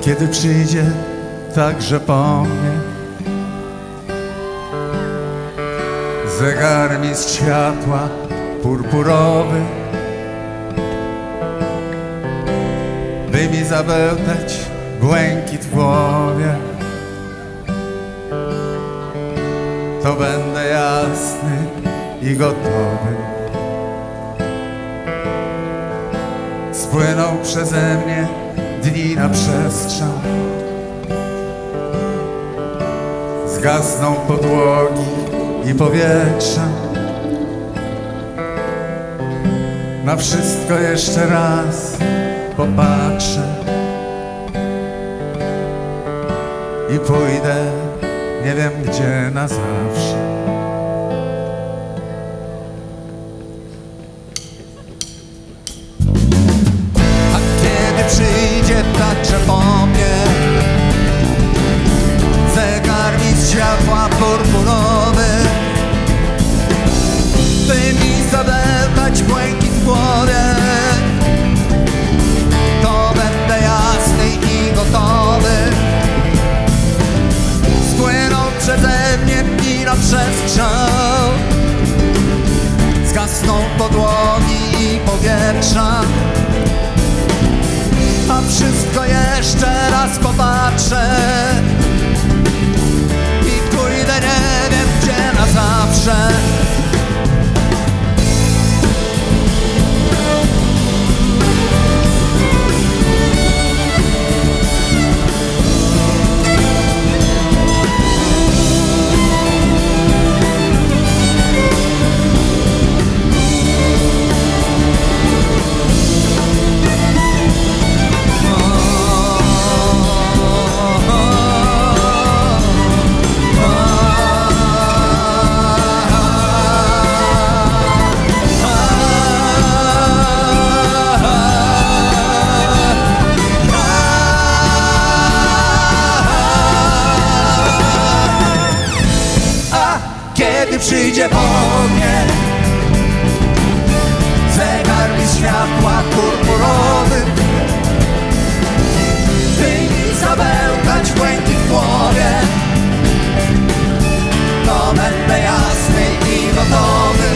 kiedy przyjdzie także po mnie zegarmistrz światła purpurowy, by mi zabełtać błękit w głowie, to będę jasny i gotowy. Spłyną przeze mnie dni na przestrzał, zgasną podłogi i powietrza. Na wszystko jeszcze raz popatrzę i pójdę nie wiem gdzie na zawsze. A kiedy przyjdzie także po mnie zegarmistrz światła purpurowy, by mi zabełtać błękit w głowie, to będę jasny i gotowy. Spłyną przeze mnie dni na przestrzał, zgasną podłogi i powietrza. A wszystko jeszcze raz popatrzę i pójdę nie wiem gdzie na zawsze. Kiedy przyjdzie po mnie zegarmistrz światła purpurowy, by mi zabełtać błękit w głowie, to będę jasny i gotowy.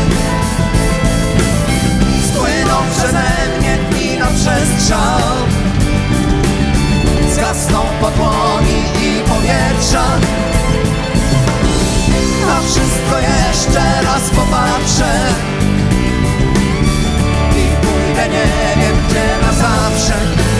Spłyną przeze mnie dni na przestrzał, zgasną podłogi i powietrza. Na wszystko jeszcze raz popatrzę i pójdę nie wiem gdzie na zawsze.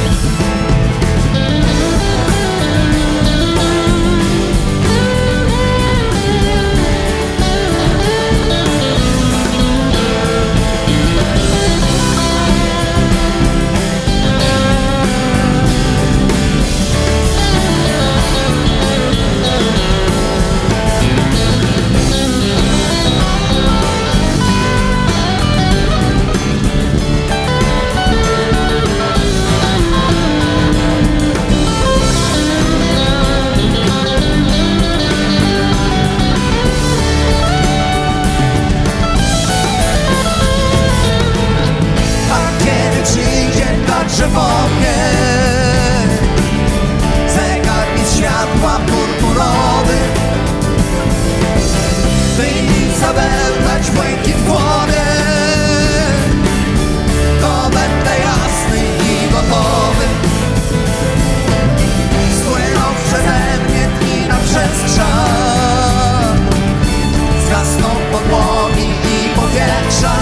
Że po mnie zegarmistrz światła purpurowy, by mi zabełtać błękit w głowie, to będę jasny i gotowy. Spłyną przeze mnie dni na przestrzał, zgasną podłogi i powietrza.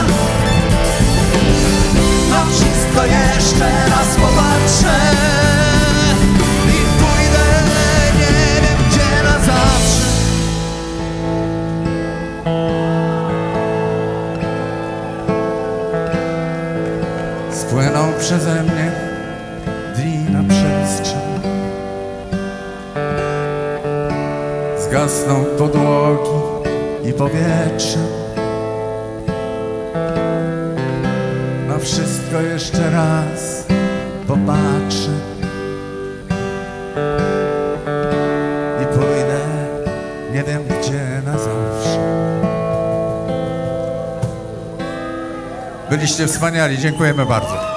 Na wszystko jeszcze raz popatrzę i pójdę nie wiem gdzie na zawsze. Spłyną przeze mnie dni na przestrzał, zgasną podłogi i powietrze. Na wszystko jeszcze raz popatrzę i pójdę nie wiem gdzie na zawsze. Byliście wspaniali, dziękujemy bardzo.